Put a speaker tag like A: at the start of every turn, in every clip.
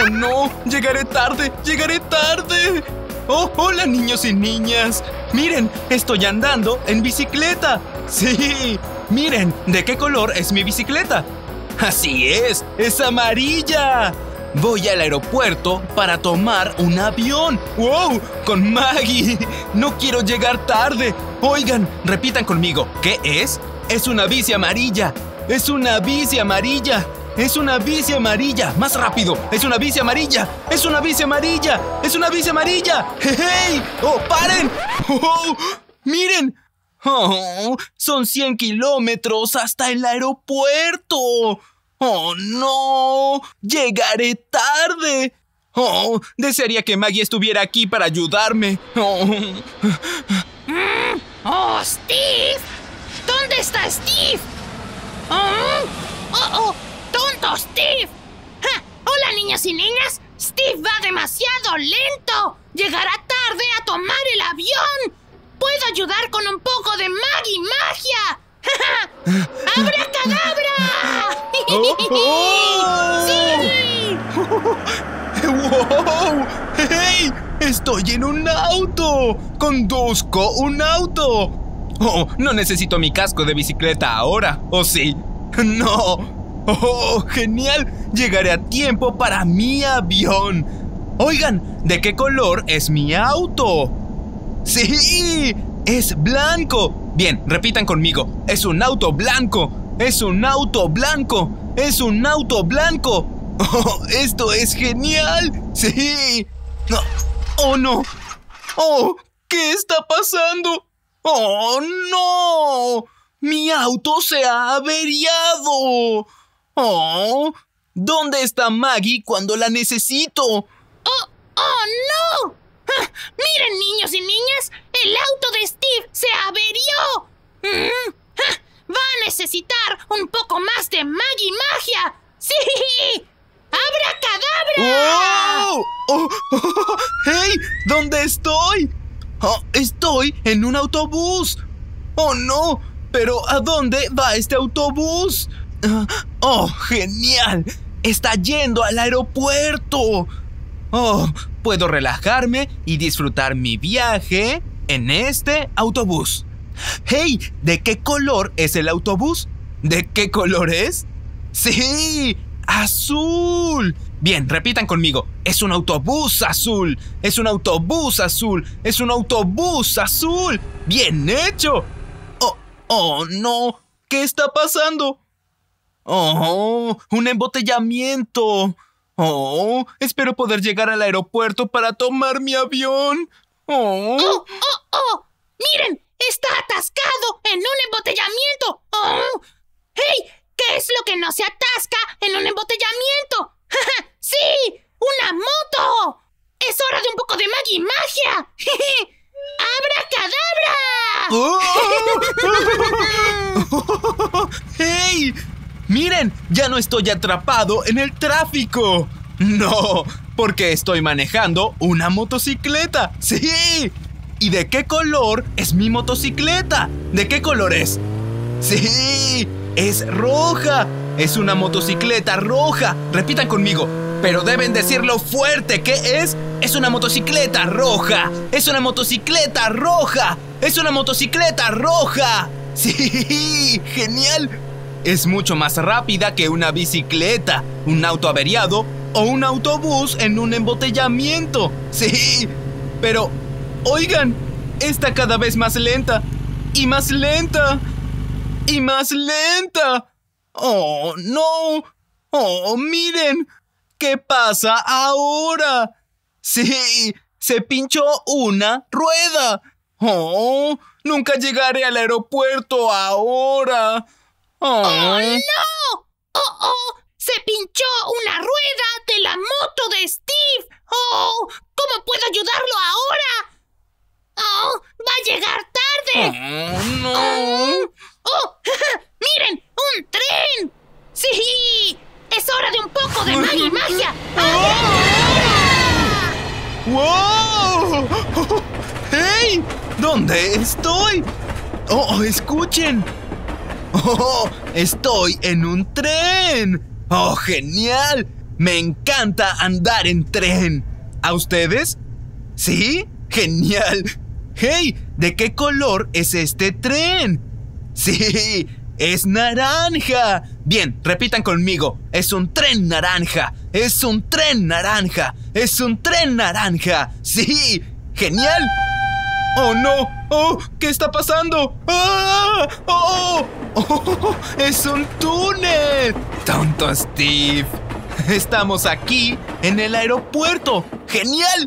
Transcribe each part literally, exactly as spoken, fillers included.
A: ¡Oh, no! ¡Llegaré tarde! ¡Llegaré tarde! ¡Oh, hola, niños y niñas! ¡Miren! ¡Estoy andando en bicicleta! ¡Sí! ¡Miren! ¿De qué color es mi bicicleta? ¡Así es! ¡Es amarilla! Voy al aeropuerto para tomar un avión. ¡Wow! ¡Con Maggie! ¡No quiero llegar tarde! Oigan, repitan conmigo. ¿Qué es? ¡Es una bici amarilla! ¡Es una bici amarilla! ¡Es una bici amarilla! ¡Más rápido! ¡Es una bici amarilla! ¡Es una bici amarilla! ¡Es una bici amarilla! ¡Hey! ¡Oh, paren! ¡Oh! ¡Miren! ¡Oh! ¡Son cien kilómetros hasta el aeropuerto! ¡Oh, no! ¡Llegaré tarde! ¡Oh! Desearía que Maggie estuviera aquí para ayudarme. ¡Oh!
B: Mm. ¡Oh, Steve! ¿Dónde está Steve? ¡Oh! ¡Oh, oh! ¡Tonto Steve! ¡Ja! ¡Hola, niños y niñas! ¡Steve va demasiado lento! ¡Llegará tarde a tomar el avión! ¡Puedo ayudar con un poco de Maggie magia! ¡Abracadabra!
A: ¡Oh, oh!
B: ¡Sí!
A: ¡Wow! ¡Hey! ¡Estoy en un auto! ¡Conduzco un auto! ¡Oh! No necesito mi casco de bicicleta ahora, ¿o sí? ¡No! ¡Oh, genial! Llegaré a tiempo para mi avión. Oigan, ¿de qué color es mi auto? ¡Sí! ¡Es blanco! Bien, repitan conmigo. Es un auto blanco. Es un auto blanco. Es un auto blanco. ¡Oh, esto es genial! ¡Sí! No. ¡Oh, no! ¡Oh! ¿Qué está pasando? ¡Oh, no! ¡Mi auto se ha averiado! ¡Oh! ¿Dónde está Maggie cuando la necesito?
B: ¡Oh, oh no! ¡Ah! ¡Miren, niños y niñas! ¡El auto de Steve se averió! Mm. ¡Ah! ¡Va a necesitar un poco más de Maggie magia! ¡Sí! ¡Abracadabra!
A: ¡Oh! ¡Oh! ¡Oh! ¡Hey! ¿Dónde estoy? Oh, estoy en un autobús. ¡Oh, no! ¿Pero a dónde va este autobús? ¡Oh, genial! ¡Está yendo al aeropuerto! ¡Oh! Puedo relajarme y disfrutar mi viaje en este autobús. ¡Hey! ¿De qué color es el autobús? ¿De qué color es? ¡Sí! ¡Azul! Bien, repitan conmigo. Es un autobús azul. Es un autobús azul. Es un autobús azul. ¡Bien hecho! ¡Oh, oh no! ¿Qué está pasando? ¡Oh! ¡Un embotellamiento! ¡Oh! Espero poder llegar al aeropuerto para tomar mi avión. ¡Oh!
B: ¡Oh, oh, oh! ¡Miren! ¡Está atascado en un embotellamiento! ¡Oh! ¡Hey! ¿Qué es lo que no se atasca en un embotellamiento? ¡Sí! ¡Una moto! ¡Es hora de un poco de Maggie magia! ¡Abracadabra!
A: ¡Oh! ¡Hey! ¡Miren! ¡Ya no estoy atrapado en el tráfico! ¡No! Porque estoy manejando una motocicleta. ¡Sí! ¿Y de qué color es mi motocicleta? ¿De qué color es? ¡Sí! ¡Es roja! ¡Es una motocicleta roja! Repitan conmigo, pero deben decirlo fuerte. ¿Qué es? ¡Es una motocicleta roja! ¡Es una motocicleta roja! ¡Es una motocicleta roja! ¡Sí! ¡Genial! Es mucho más rápida que una bicicleta, un auto averiado o un autobús en un embotellamiento. ¡Sí! Pero, oigan, está cada vez más lenta y más lenta y más lenta. ¡Oh, no! ¡Oh, miren! ¿Qué pasa ahora? ¡Sí! ¡Se pinchó una rueda! ¡Oh! ¡Nunca llegaré al aeropuerto ahora! ¡Oh!
B: ¡Oh, no! ¡Oh, oh! ¡Se pinchó una rueda de la moto de Steve! ¡Oh! ¿Cómo puedo ayudarlo ahora? ¡Oh! ¡Va a llegar tarde!
A: ¡Oh, no!
B: ¡Oh! ¡Oh! ¡Miren! ¡Un tren! ¡Sí! ¡Es hora de un poco de Maggie magia!
A: ¡Wow! ¡Hey! ¿Dónde estoy? ¡Oh, escuchen! ¡Oh, estoy en un tren! ¡Oh, genial! Me encanta andar en tren. ¿A ustedes? ¿Sí? ¡Genial! ¡Hey! ¿De qué color es este tren? ¡Sí! ¡Es naranja! Bien, repitan conmigo. Es un tren naranja. Es un tren naranja. Es un tren naranja. ¡Sí! ¡Genial! ¡Oh, no! ¡Oh! ¿Qué está pasando? ¡Ah! ¡Oh! ¡Oh! ¡Es un túnel! ¡Tonto Steve! Estamos aquí en el aeropuerto. ¡Genial!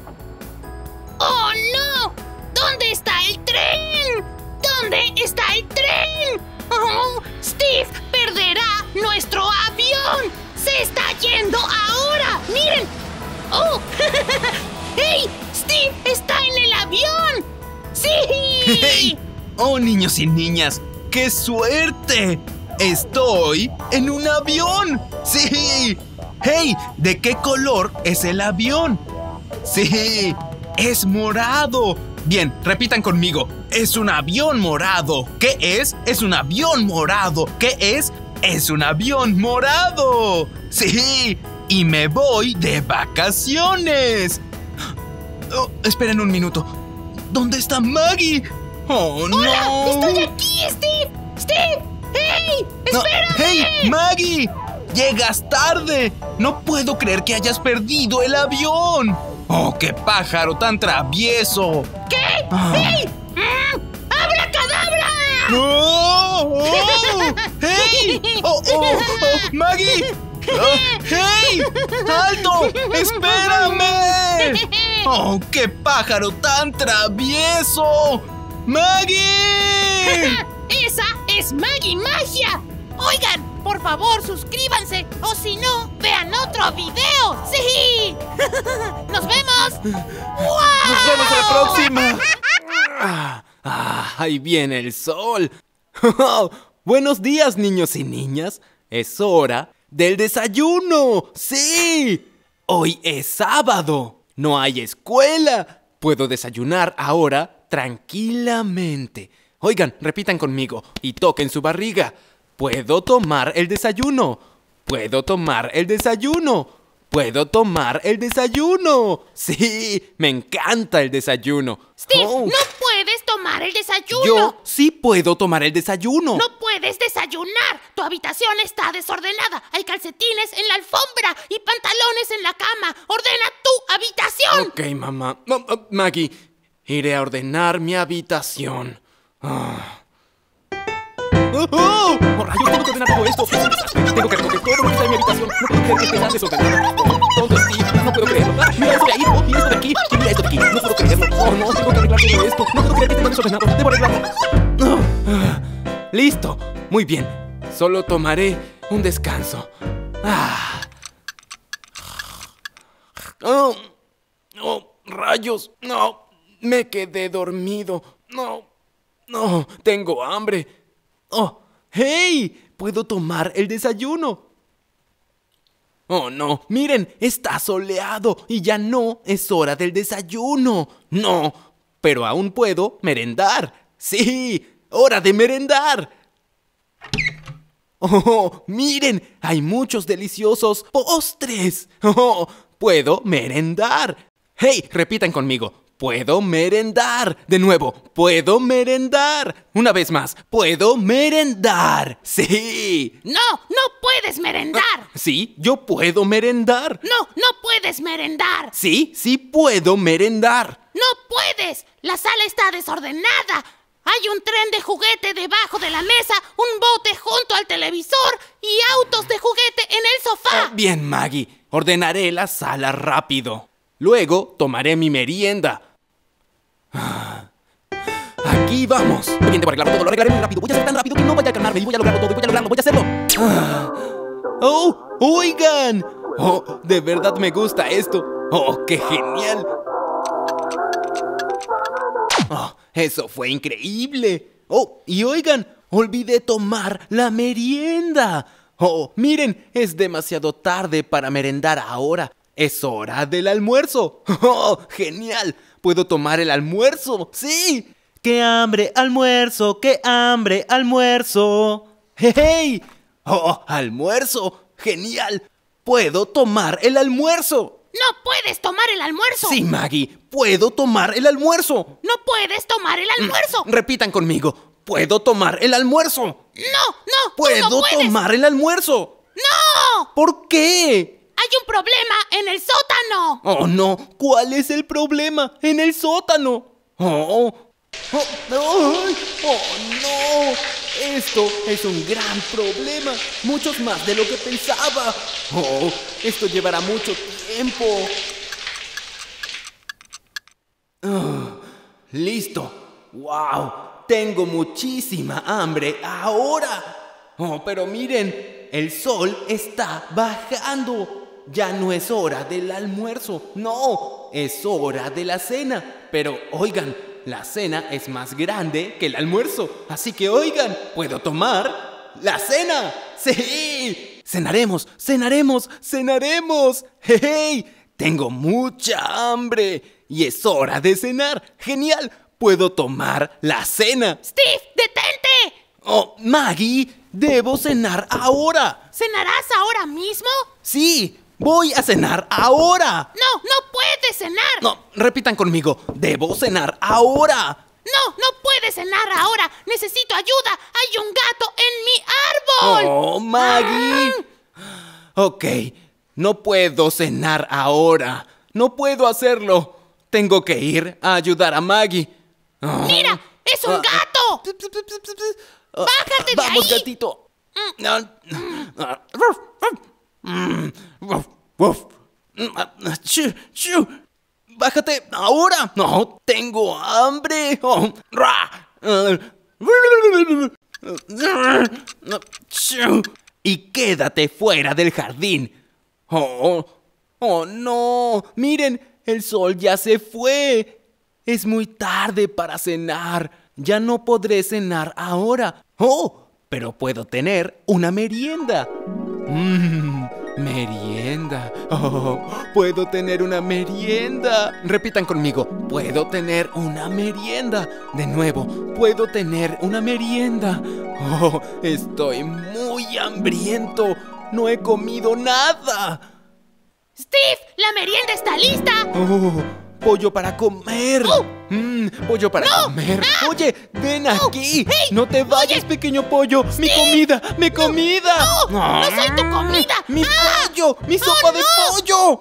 B: ¡Oh, no! ¿Dónde está el tren? ¿Dónde está el tren? ¡Oh! ¡Steve perderá nuestro avión! ¡Se está yendo ahora! ¡Miren! ¡Oh! ¡Hey! ¡Steve está en el avión! ¡Sí!
A: ¡Hey! ¡Oh, niños y niñas! ¡Qué suerte! ¡Estoy en un avión! ¡Sí! ¡Hey! ¿De qué color es el avión? ¡Sí! ¡Es morado! Bien, repitan conmigo. Es un avión morado. ¿Qué es? Es un avión morado. ¿Qué es? Es un avión morado. ¡Sí! Y me voy de vacaciones. Oh, esperen un minuto. ¿Dónde está Maggie? ¡Oh, no!
B: ¡Hola! ¡Estoy aquí, Steve! ¡Steve! ¡Hey!
A: No,
B: ¡Espérame!
A: ¡Hey, Maggie! ¡Llegas tarde! ¡No puedo creer que hayas perdido el avión! ¡Oh, qué pájaro tan travieso!
B: ¿Qué?
A: Ah.
B: ¡Hey! Mm, ¡Abracadabra!
A: ¡Oh! ¡Oh! ¡Hey! ¡Oh, oh, oh! ¡Maggie! Oh, ¡Hey! ¡Alto! ¡Espérame! ¡Oh, qué pájaro tan travieso! ¡Maggie!
B: ¡Esa es Maggie Magia! Oigan, por favor, suscríbanse o si no, vean otro video. ¡Sí! ¡Nos vemos! ¡Wow!
C: ¡Nos vemos a la próxima! Ah, ah, ahí viene el sol. Buenos días, niños y niñas. Es hora del desayuno. ¡Sí! Hoy es sábado. No hay escuela. Puedo desayunar ahora tranquilamente. Oigan, repitan conmigo y toquen su barriga. Puedo tomar el desayuno. Puedo tomar el desayuno. Puedo tomar el desayuno. Sí, me encanta el desayuno.
B: Steve,
C: Oh,
B: no puedes tomar el desayuno.
C: yo sí puedo tomar el desayuno.
B: No puedes desayunar. Tu habitación está desordenada. Hay calcetines en la alfombra y pantalones en la cama. Ordena tu habitación.
C: Ok, mamá. Oh, oh, Maggie, iré a ordenar mi habitación. Ah. ¡Oh, oh! ¡Oh, rayos! Tengo que ordenar todo esto. Es un desastre. Tengo que recoger todo lo que está en mi habitación. No puedo creer que esté tan desordenado. Oh, tonto Steve. No puedo creerlo. Ah, mira esto de ahí. Oh, mira esto de aquí. Y mira esto de aquí. No puedo creerlo. Oh, no. Tengo que arreglar todo esto. No puedo creer que esté tan desordenado. Debo arreglarlo. Oh, ah. Listo. Muy bien. Solo tomaré un descanso. Ah. Oh. Oh, rayos. No. Me quedé dormido. No. No. Tengo hambre. ¡Oh! ¡Hey! ¿Puedo tomar el desayuno? ¡Oh, no! ¡Miren! Está soleado y ya no es hora del desayuno. ¡No! Pero aún puedo merendar. ¡Sí! ¡Hora de merendar! ¡Oh! ¡Miren! Hay muchos deliciosos postres. ¡Oh! ¡Puedo merendar! ¡Hey! Repitan conmigo. ¡Puedo merendar! De nuevo, ¡puedo merendar! Una vez más, ¡puedo merendar! ¡Sí!
B: No, no puedes merendar.
C: Sí, yo puedo merendar.
B: No, no puedes merendar.
C: Sí, sí puedo merendar.
B: No puedes. La sala está desordenada. Hay un tren de juguete debajo de la mesa, un bote junto al televisor y autos de juguete en el sofá.
C: Oh, bien, Maggie. Ordenaré la sala rápido. Luego tomaré mi merienda. Aquí vamos. Muy bien, debo arreglarlo todo, lo arreglaré muy rápido. Voy a ser tan rápido que no vaya a calmarme y voy a lograrlo todo, voy a lograrlo, voy a hacerlo. Ah. ¡Oh! ¡Oigan! ¡Oh! De verdad me gusta esto. ¡Oh, qué genial! ¡Oh! Eso fue increíble. ¡Oh! Y oigan, olvidé tomar la merienda. ¡Oh! Miren, es demasiado tarde para merendar ahora. Es hora del almuerzo. ¡Oh! ¡Genial! ¡Puedo tomar el almuerzo! ¡Sí! ¡Qué hambre, almuerzo! ¡Qué hambre, almuerzo! ¡Hey! ¡Oh! ¡Almuerzo! ¡Genial! puedo tomar el almuerzo.
B: No puedes tomar el almuerzo.
C: Sí, Maggie, puedo tomar el almuerzo.
B: No puedes tomar el almuerzo.
C: Mm, repitan conmigo, puedo tomar el almuerzo.
B: No, no, tú
C: Puedo
B: no puedes.
C: tomar el almuerzo.
B: ¡No!
C: ¿Por qué?
B: Hay un problema en el sótano.
C: Oh, no, ¿cuál es el problema? En el sótano. Oh, oh, oh, oh, no. Esto es un gran problema, muchos más de lo que pensaba. Oh, esto llevará mucho tiempo. Oh, listo. Wow, tengo muchísima hambre ahora. Oh, pero miren, el sol está bajando. Ya no es hora del almuerzo, no, es hora de la cena. Pero oigan, la cena es más grande que el almuerzo, así que oigan, ¿puedo tomar la cena? ¡Sí! cenaremos, cenaremos, cenaremos. ¡Hey! Tengo mucha hambre y es hora de cenar. ¡Genial! Puedo tomar la cena.
B: ¡Steve, detente!
C: Oh, Maggie, debo cenar ahora.
B: ¿Cenarás ahora mismo?
C: Sí, voy a cenar ahora.
B: No, no puedes cenar.
C: No, repitan conmigo, debo cenar ahora.
B: No, no puedes cenar ahora. Necesito ayuda. Hay un gato en mi árbol.
C: Oh, Maggie. Ok, no puedo cenar ahora. No puedo hacerlo. Tengo que ir a ayudar a Maggie. Oh.
B: ¡Mira! ¡Es un gato! ¡Bájate de
C: Vamos,
B: ahí!
C: gatito. Chu, chu. Bájate ahora. No, tengo hambre. Oh. Chu. Y quédate fuera del jardín. Oh, oh no. Miren, el sol ya se fue. Es muy tarde para cenar. Ya no podré cenar ahora. Oh, pero puedo tener una merienda. Mmm, merienda. Oh, puedo tener una merienda. Repitan conmigo. Puedo tener una merienda. De nuevo, puedo tener una merienda. Oh, estoy muy hambriento. No he comido nada.
B: ¡Steve! ¡La merienda está lista!
C: Oh, pollo para comer.
B: Oh.
C: Mm, pollo para
B: No.
C: comer.
B: Ah.
C: Oye, ven aquí.
B: Hey.
C: No te vayas,
B: Oye.
C: pequeño pollo. Mi comida, mi comida.
B: No, no soy tu comida.
C: Mi
B: Ah.
C: pollo, mi sopa
B: Oh,
C: de
B: no.
C: pollo.